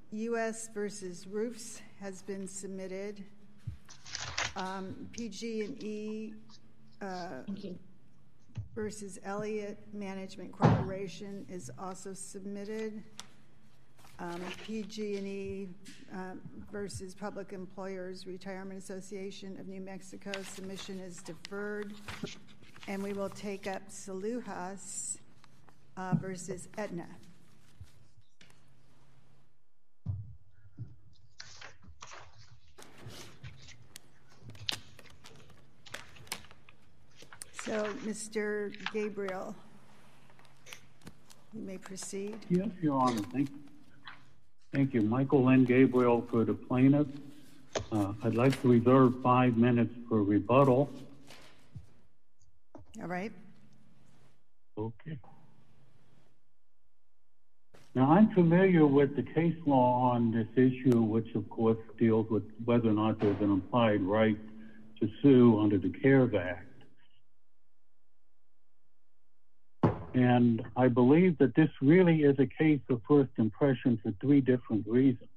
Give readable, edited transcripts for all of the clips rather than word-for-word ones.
U.S. versus Roofs has been submitted. PG&E versus Elliott Management Corporation is also submitted. PG&E versus Public Employers Retirement Association of New Mexico submission is deferred. And we will take up Saloojas versus Aetna. So, Mr. Gabriel, you may proceed. Yes, Your Honor. Thank you. Michael N. Gabriel for the plaintiff. I'd like to reserve 5 minutes for rebuttal. All right. Okay. Now, I'm familiar with the case law on this issue, which, of course, deals with whether or not there's an implied right to sue under the CARES Act. And I believe that this really is a case of first impression for 3 different reasons.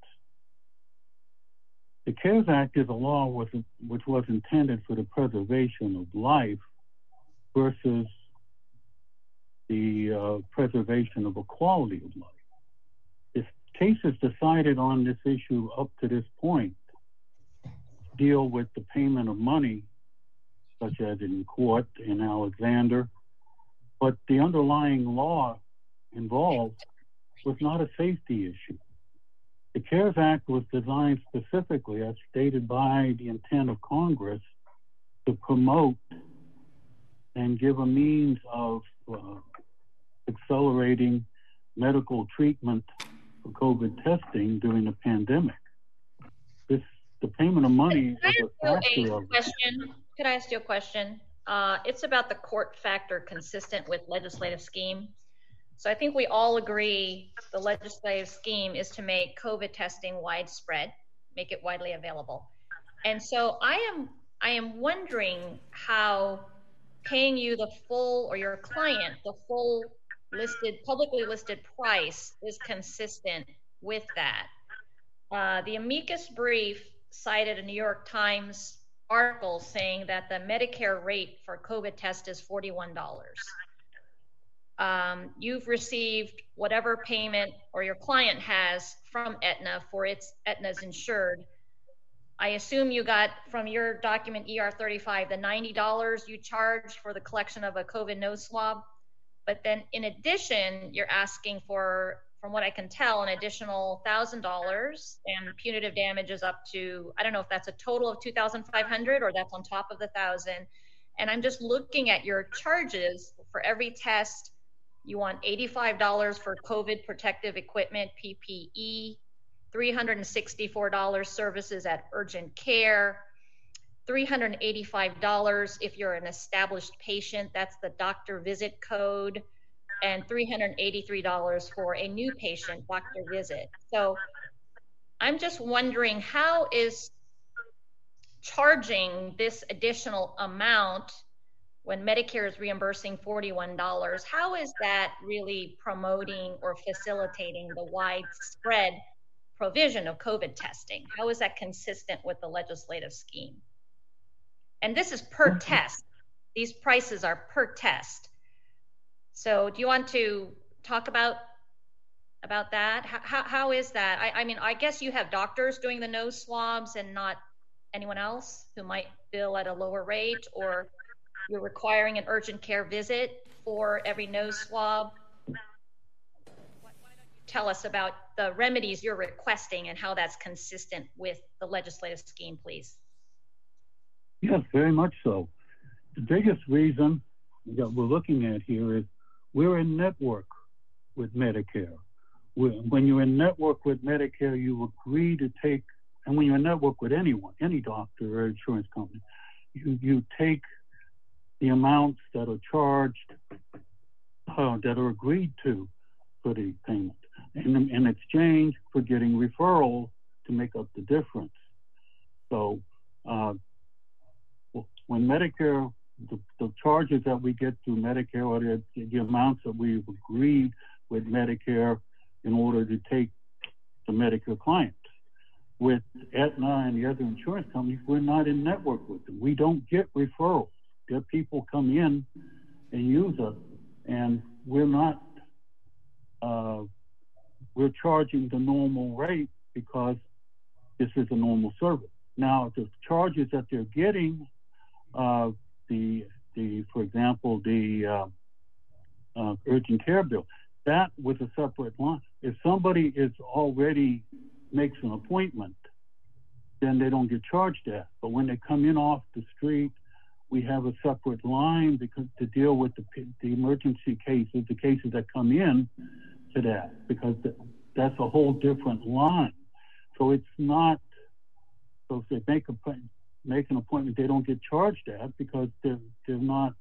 The CARES Act is a law which was intended for the preservation of life versus the preservation of a quality of life. If cases decided on this issue up to this point deal with the payment of money, such as in court in Alexander, but the underlying law involved was not a safety issue. The CARES Act was designed specifically, as stated by the intent of Congress, to promote and give a means of accelerating medical treatment for COVID testing during the pandemic. The payment of money is a factor of it. Could I ask you a question? It's about the court factor consistent with legislative scheme. So I think we all agree the legislative scheme is to make COVID testing widespread, make it widely available. And so I am wondering how paying you the full, or your client, the full publicly listed price is consistent with that. The amicus brief cited a New York Times article saying that the Medicare rate for COVID test is $41. You've received whatever payment or your client has from Aetna for Aetna's insured. I assume you got from your document ER35 the $90 you charge for the collection of a COVID nose swab. But then in addition, you're asking for, from what I can tell, an additional $1,000 and punitive damages up to, I don't know if that's a total of $2,500 or that's on top of the $1,000. And I'm just looking at your charges for every test. You want $85 for COVID protective equipment, PPE, $364 services at urgent care, $385 if you're an established patient, that's the doctor visit code, and $383 for a new patient doctor visit. So I'm just wondering, how is charging this additional amount when Medicare is reimbursing $41, how is that really promoting or facilitating the widespread provision of COVID testing? How is that consistent with the legislative scheme? And this is per test. These prices are per test. So do you want to talk about that? How is that? I mean, I guess you have doctors doing the nose swabs and not anyone else who might bill at a lower rate, or you're requiring an urgent care visit for every nose swab. Why don't you tell us about the remedies you're requesting and how that's consistent with the legislative scheme, please? Yes, very much so. The biggest reason that we're looking at here is we're in network with Medicare. When you're in network with Medicare, you agree to take, and when you're in network with anyone, any doctor or insurance company, you take the amounts that are charged, that are agreed to for the payment, and in exchange for getting referrals to make up the difference. So when Medicare, the charges that we get through Medicare, or the amounts that we've agreed with Medicare in order to take the Medicare clients. With Aetna and the other insurance companies, we're not in network with them. We don't get referrals. Their people come in and use us, and we're not, we're charging the normal rate because this is a normal service. Now, the charges that they're getting, for example, the urgent care bill, that was a separate line. If somebody is already makes an appointment, then they don't get charged that. But when they come in off the street, we have a separate line because to deal with the emergency cases, the cases that come in to that, because that's a whole different line. So it's not, so if they make an appointment, they don't get charged that because they're not,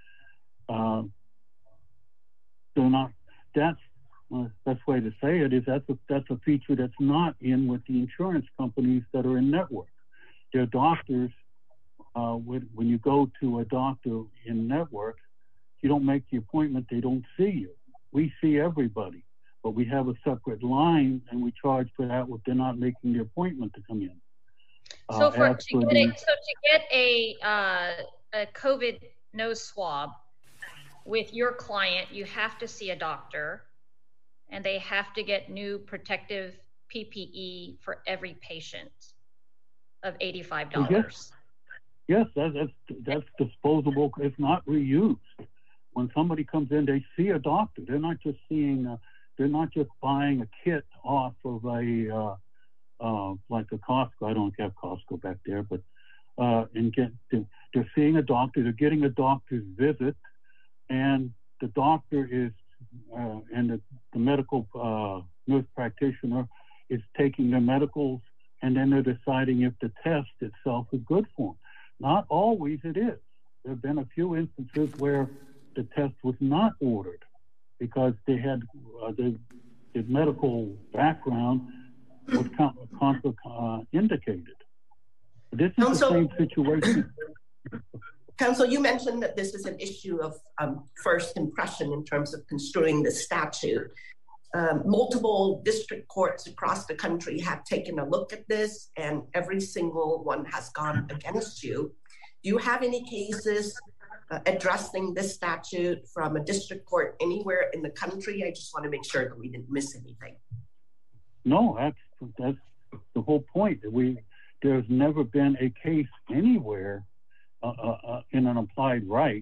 that's the best way to say it is that's a feature that's not in with the insurance companies that are in network. Their doctors, when you go to a doctor in network, you don't make the appointment, they don't see you. We see everybody, but we have a separate line and we charge for that if they're not making the appointment to come in. So to get a COVID nose swab with your client, you have to see a doctor, and they have to get new protective PPE for every patient of $85. Yes, that's disposable. It's not reused. When somebody comes in, they see a doctor. They're not just seeing. They're not just buying a kit off of a like a Costco. I don't have Costco back there, but they're seeing a doctor. They're getting a doctor's visit, and the doctor is and the medical nurse practitioner is taking their medicals, and then they're deciding if the test itself is good for them. Not always it is. There have been a few instances where the test was not ordered because they had the medical background was indicated. This is the same situation. Counsel, you mentioned that this is an issue of first impression in terms of construing the statute. Multiple district courts across the country have taken a look at this, and every single one has gone against you. Do you have any cases addressing this statute from a district court anywhere in the country? I just want to make sure that we didn't miss anything. No, that's the whole point. There's never been a case anywhere in an applied right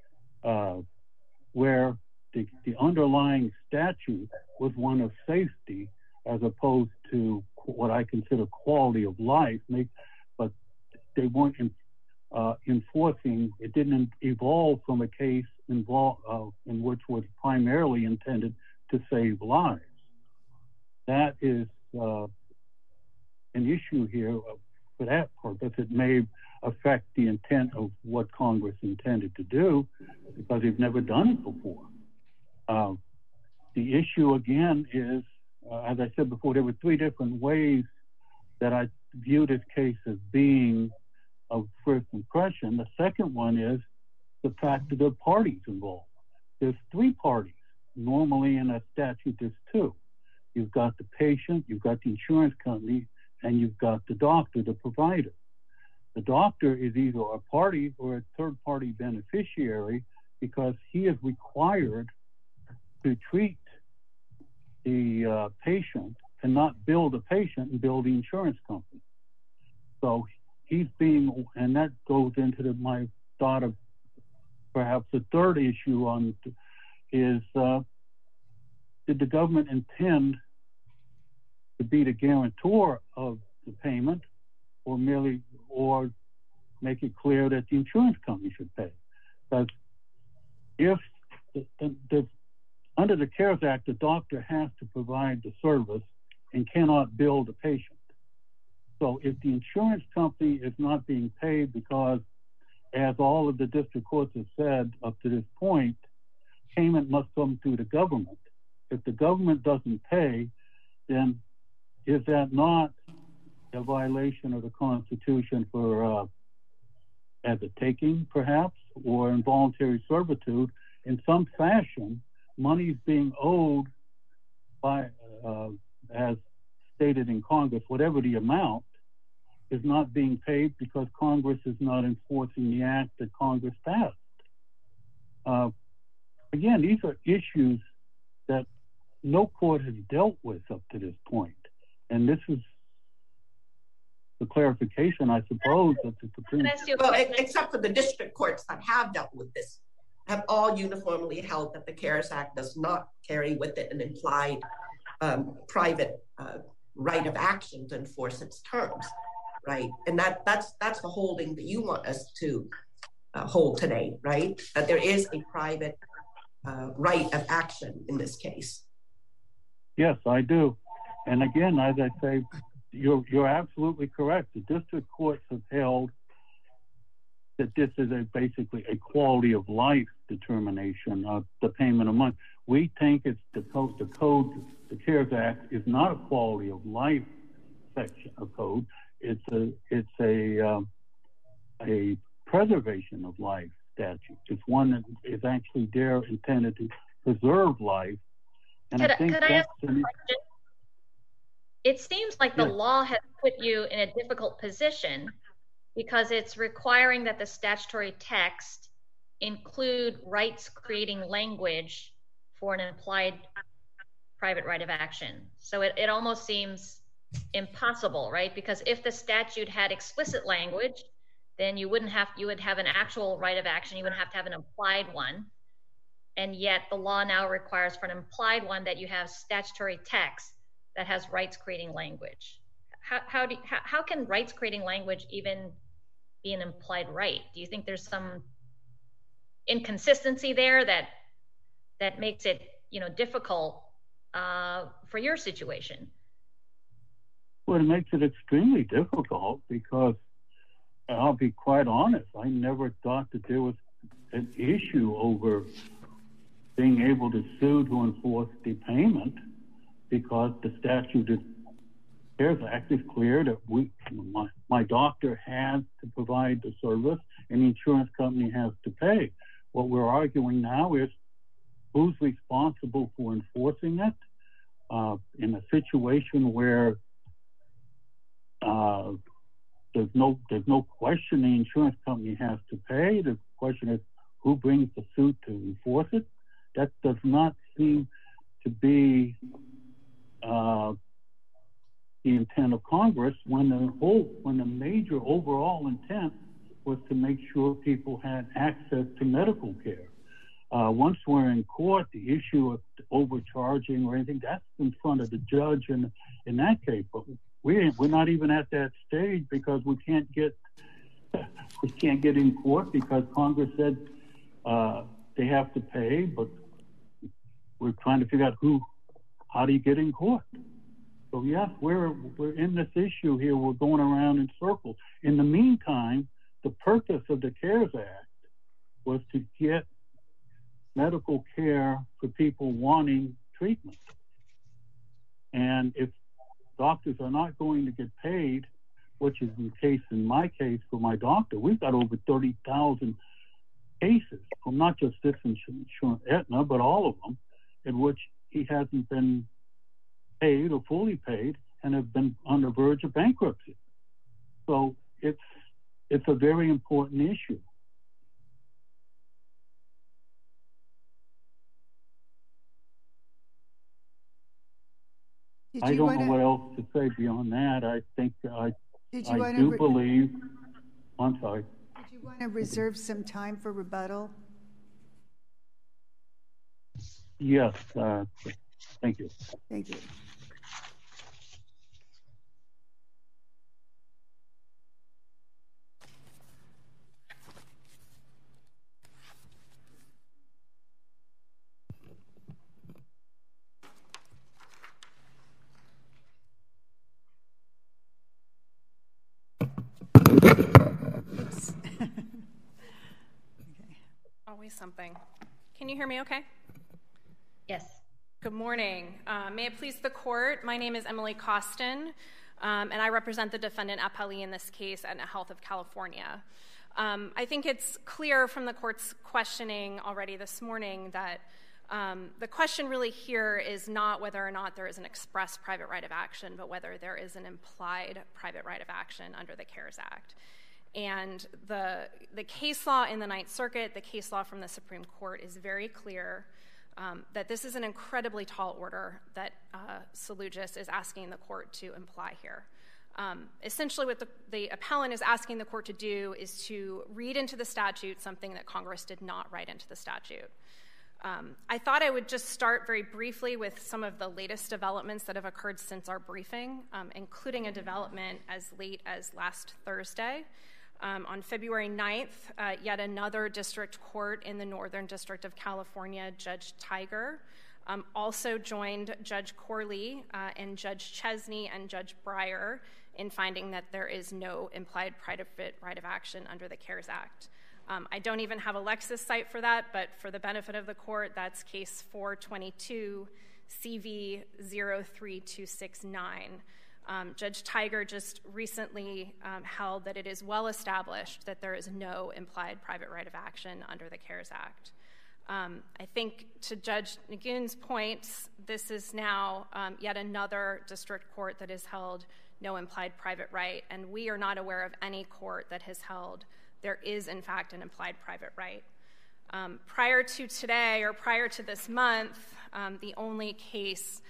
where the underlying statute was one of safety as opposed to what I consider quality of life, but they weren't enforcing. It didn't evolve from a case in which was primarily intended to save lives. That is an issue here for that purpose. It may affect the intent of what Congress intended to do because they've never done it before. The issue again is, as I said before, there were three different ways that I view this case as being of first impression. The second one is the fact that there are parties involved. There's three parties. Normally in a statute, there's two. You've got the patient, you've got the insurance company, and you've got the doctor, the provider. The doctor is either a party or a third-party beneficiary because he is required to treat the patient and not bill the patient and bill the insurance company. So he's being, and that goes into my thought of perhaps the third issue on is, did the government intend to be the guarantor of the payment or make it clear that the insurance company should pay? Because if under the CARES Act, the doctor has to provide the service and cannot bill the patient. So if the insurance company is not being paid because, as all of the district courts have said up to this point, payment must come through the government. If the government doesn't pay, then is that not a violation of the Constitution for as a taking, perhaps, or involuntary servitude? In some fashion, money is being owed by as stated in Congress, whatever the amount, is not being paid because Congress is not enforcing the act that Congress passed. Again, these are issues that no court has dealt with up to this point. And this is the clarification, I suppose, that the Supreme Court. Well, except for the district courts that have dealt with this, have all uniformly held that the CARES Act does not carry with it an implied private right of action to enforce its terms, right? And that's the holding that you want us to hold today, right? That there is a private right of action in this case. Yes, I do. And again, as I say, you're absolutely correct. The district courts have held that this is basically a quality of life determination of the payment of money. We think it's the CARES Act is not a quality of life section of code. It's a preservation of life statute. It's one that is actually there intended to preserve life. And I think that's it seems like the law has put you in a difficult position because it's requiring that the statutory text include rights creating language for an implied private right of action. So it almost seems impossible, right? Because if the statute had explicit language, then you would have an actual right of action. You wouldn't have to have an implied one. And yet the law now requires for an implied one that you have statutory text that has rights creating language. How can rights creating language even be an implied right? Do you think there's some inconsistency there that makes it, difficult for your situation? Well, it makes it extremely difficult because I'll be quite honest, I never thought that there was an issue over being able to sue to enforce the payment, because the statute is CARES Act is clear that my doctor has to provide the service and the insurance company has to pay. What we're arguing now is who's responsible for enforcing it in a situation where there's no question the insurance company has to pay. The question is who brings the suit to enforce it. That does not seem to be the intent of Congress when the major overall intent was to make sure people had access to medical care. Once we're in court, the issue of overcharging or anything, that's in front of the judge in that case. But we're not even at that stage because we can't get in court because Congress said they have to pay, but we're trying to figure out how do you get in court? So yes, we're in this issue here. We're going around in circles. In the meantime, the purpose of the CARES Act was to get medical care for people wanting treatment. And if doctors are not going to get paid, which is the case in my case for my doctor, we've got over 30,000 cases from not just this insurance, Aetna, but all of them, in which he hasn't been paid or fully paid and have been on the verge of bankruptcy. So it's a very important issue. I don't know what else to say beyond that. I think I do believe. I'm sorry. Did you want to reserve some time for rebuttal? Yes. Thank you. Thank you. Always something. Can you hear me okay? Yes. Good morning. May it please the court, my name is Emily Costin, and I represent the defendant appellee in this case, Aetna Health of California. I think it's clear from the court's questioning already this morning that The question really here is not whether or not there is an express private right of action, but whether there is an implied private right of action under the CARES Act. And the case law in the Ninth Circuit, the case law from the Supreme Court is very clear that this is an incredibly tall order that Saloojas is asking the court to imply here. Essentially what the appellant is asking the court to do is to read into the statute something that Congress did not write into the statute. I thought I would just start very briefly with some of the latest developments that have occurred since our briefing, including a development as late as last Thursday. On February 9th, yet another district court in the Northern District of California, Judge Tiger, also joined Judge Corley and Judge Chesney and Judge Breyer in finding that there is no implied private right of action under the CARES Act. I don't even have a Lexis site for that, but for the benefit of the court, that's case 422 CV 03269. Judge Tiger just recently held that it is well established that there is no implied private right of action under the CARES Act. I think to Judge Nagoon's points, this is now yet another district court that has held no implied private right, and we are not aware of any court that has held there is, in fact, an implied private right. Prior to today, or prior to this month, the only case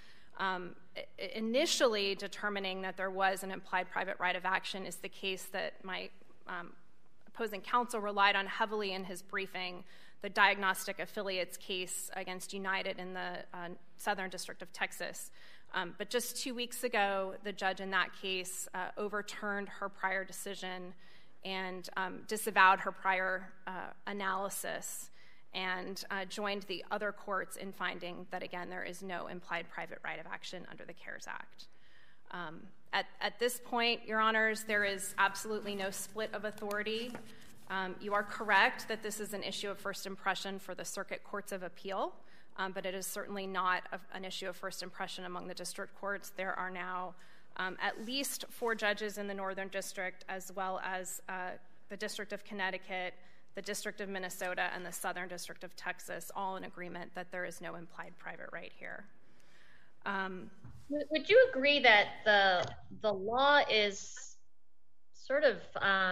initially determining that there was an implied private right of action is the case that my opposing counsel relied on heavily in his briefing, the diagnostic affiliates case against United in the Southern District of Texas. But just 2 weeks ago, the judge in that case overturned her prior decision and disavowed her prior analysis and joined the other courts in finding that, again, there is no implied private right of action under the CARES Act. At this point, Your Honors, there is absolutely no split of authority. You are correct that this is an issue of first impression for the circuit courts of appeal, but it is certainly not an issue of first impression among the district courts. There are now at least 4 judges in the Northern District, as well as the District of Connecticut, the District of Minnesota, and the Southern District of Texas, all in agreement that there is no implied private right here. Would you agree that the law is sort of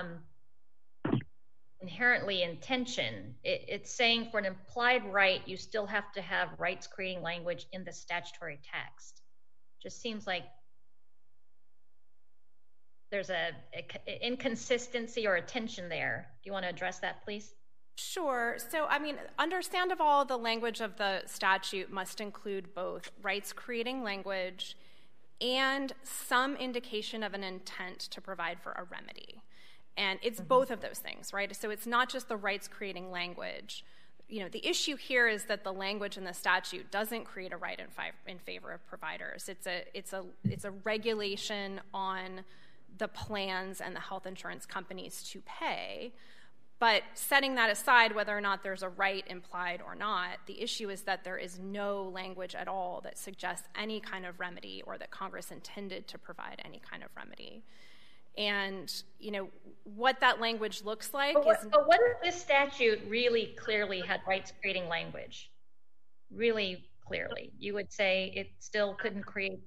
inherently in tension? It's saying for an implied right, you still have to have rights-creating language in the statutory text. Just seems like there's an inconsistency or a tension there. Do you want to address that, please? Sure. So, I mean, understand of all, the language of the statute must include both rights-creating language and some indication of an intent to provide for a remedy. And it's both of those things, right? So it's not just the rights-creating language. You know, the issue here is that the language in the statute doesn't create a right in favor of providers. It's a regulation on the plans and the health insurance companies to pay. But setting that aside, whether or not there's a right implied or not, the issue is that there is no language at all that suggests any kind of remedy or that Congress intended to provide any kind of remedy. And, you know, what that language looks like but what if this statute really clearly had rights-creating language? Really clearly. You would say it still couldn't create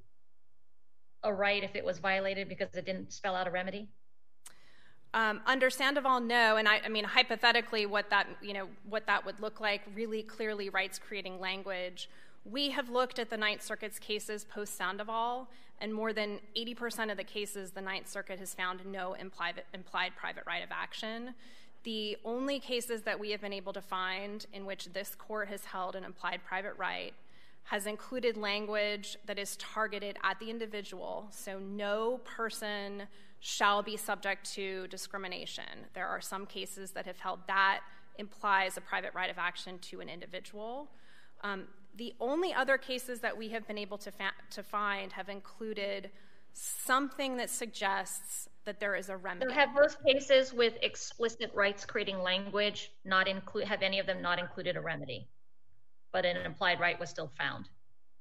a right if it was violated because it didn't spell out a remedy? Understand of all, no. And I mean, hypothetically, what that would look like, really clearly rights-creating language. We have looked at the Ninth Circuit's cases post-Sandoval, and more than 80% of the cases the Ninth Circuit has found no implied private right of action. The only cases that we have been able to find in which this court has held an implied private right has included language that is targeted at the individual, so no person shall be subject to discrimination. There are some cases that have held that implies a private right of action to an individual. The only other cases that we have been able to find have included something that suggests that there is a remedy. So have those cases with explicit rights-creating language have any of them not included a remedy, but an implied right was still found?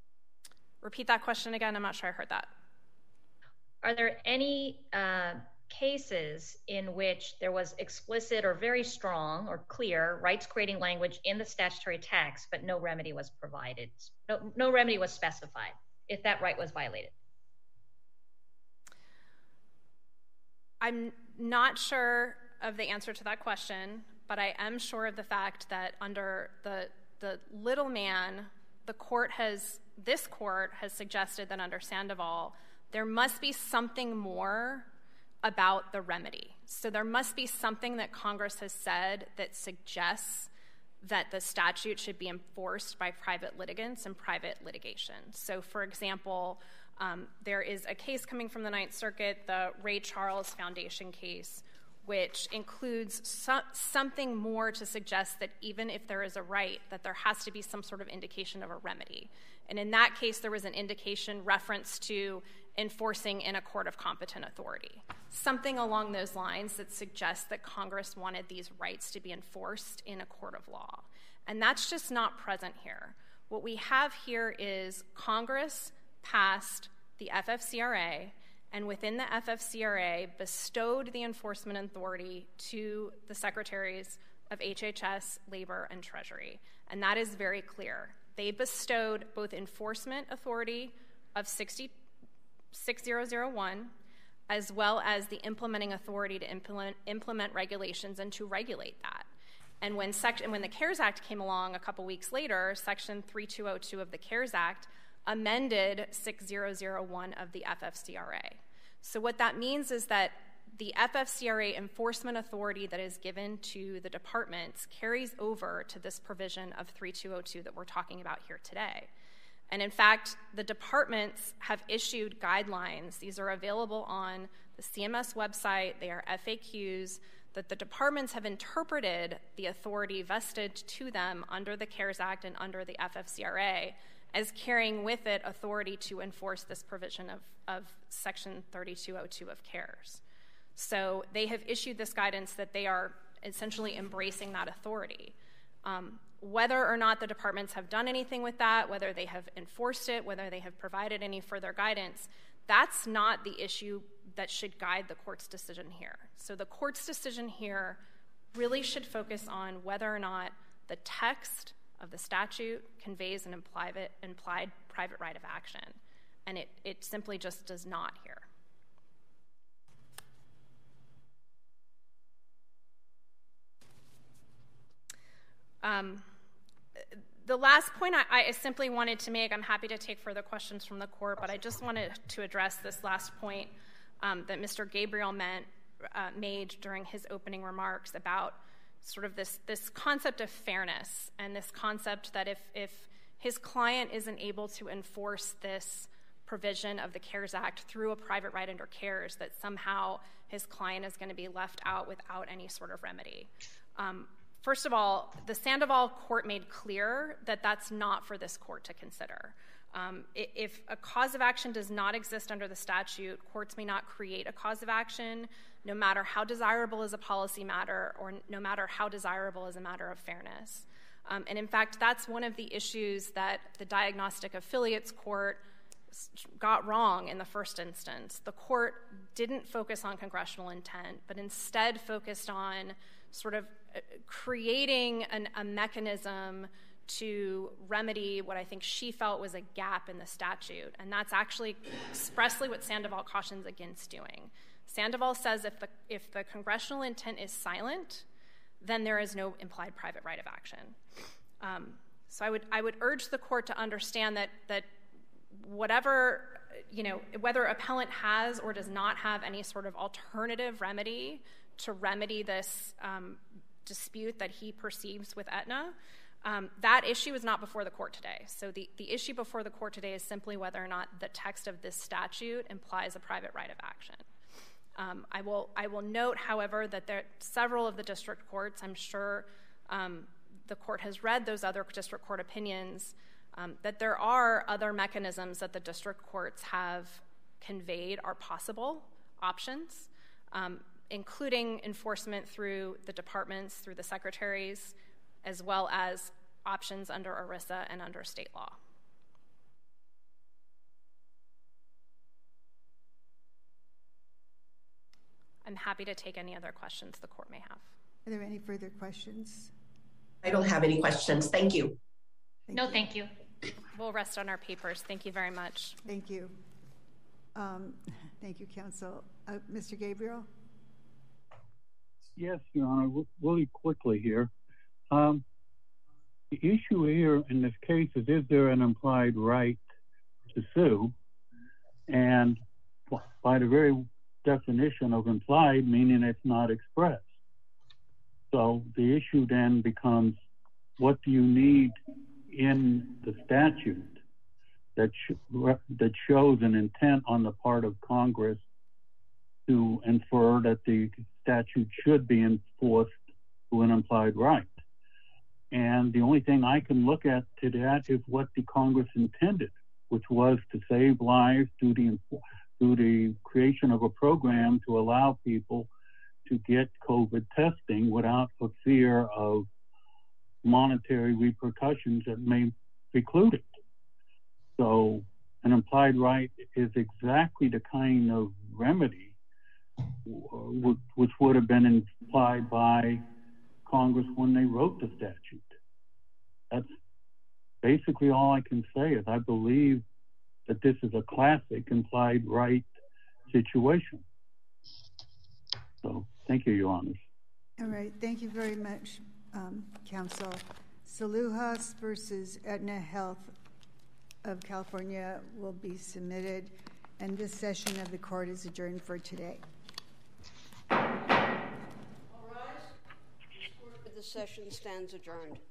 Repeat that question again. I'm not sure I heard that. Are there any cases in which there was explicit or very strong or clear rights-creating language in the statutory text, but no remedy was provided, no remedy was specified if that right was violated? I'm not sure of the answer to that question, but I am sure of the fact that under the little man, this court has suggested that under Sandoval, there must be something more about the remedy. So there must be something that Congress has said that suggests that the statute should be enforced by private litigants and private litigation. So for example, there is a case coming from the Ninth Circuit, the Ray Charles Foundation case, which includes something more to suggest that even if there is a right, that there has to be some sort of indication of a remedy. And in that case, there was an indication reference to enforcing in a court of competent authority. Something along those lines that suggests that Congress wanted these rights to be enforced in a court of law. And that's just not present here. What we have here is Congress passed the FFCRA, and within the FFCRA bestowed the enforcement authority to the secretaries of HHS, Labor, and Treasury. And that is very clear. They bestowed both enforcement authority of 6001 as well as the implementing authority to implement regulations and to regulate that. And when the CARES Act came along a couple weeks later, Section 3202 of the CARES Act amended 6001 of the FFCRA. So what that means is that the FFCRA enforcement authority that is given to the departments carries over to this provision of 3202 that we're talking about here today. And in fact, the departments have issued guidelines. These are available on the CMS website. They are FAQs that the departments have interpreted the authority vested to them under the CARES Act and under the FFCRA as carrying with it authority to enforce this provision of Section 3202 of CARES. So they have issued this guidance that they are essentially embracing that authority. Whether or not the departments have done anything with that, whether they have enforced it, whether they have provided any further guidance, that's not the issue that should guide the court's decision here. So the court's decision here really should focus on whether or not the text of the statute conveys an implied private right of action. And it simply just does not here. The last point I simply wanted to make, I'm happy to take further questions from the court, but I just wanted to address this last point that Mr. Gabriel made during his opening remarks about sort of this concept of fairness and this concept that if his client isn't able to enforce this provision of the CARES Act through a private right under CARES, that somehow his client is going to be left out without any sort of remedy. First of all, the Sandoval court made clear that that's not for this court to consider. If a cause of action does not exist under the statute, courts may not create a cause of action, no matter how desirable is a policy matter or no matter how desirable is a matter of fairness. And in fact, that's one of the issues that the Diagnostic Affiliates Court got wrong in the first instance. The court didn't focus on congressional intent, but instead focused on sort of creating a mechanism to remedy what I think she felt was a gap in the statute. And that's actually expressly what Sandoval cautions against doing. Sandoval says if the congressional intent is silent, then there is no implied private right of action. So I would urge the court to understand that whatever, whether appellant has or does not have any sort of alternative remedy to remedy this dispute that he perceives with Aetna, that issue is not before the court today. So the issue before the court today is simply whether or not the text of this statute implies a private right of action. I will note, however, that several of the district courts, I'm sure the court has read those other district court opinions, that there are other mechanisms that the district courts have conveyed are possible options, including enforcement through the departments, through the secretaries, as well as options under ERISA and under state law. I'm happy to take any other questions the court may have. Are there any further questions? I don't have any questions. Thank you. Thank you. We'll rest on our papers. Thank you very much. Thank you. Thank you, counsel. Mr. Gabriel? Yes, Your Honor, really quickly here. The issue here in this case is there an implied right to sue? And by the very definition of implied, meaning it's not expressed. So the issue then becomes, what do you need in the statute that shows an intent on the part of Congress to infer that the statute should be enforced to an implied right? And the only thing I can look at to that is what the Congress intended, which was to save lives through the creation of a program to allow people to get COVID testing without a fear of monetary repercussions that may preclude it. So an implied right is exactly the kind of remedy which would have been implied by Congress when they wrote the statute. That's basically all I can say. Is I believe that this is a classic implied right situation. So thank you, Your Honors. All right, thank you very much, counsel. Saloojas versus Aetna Health of California will be submitted, and this session of the court is adjourned for today. All rise. The session stands adjourned.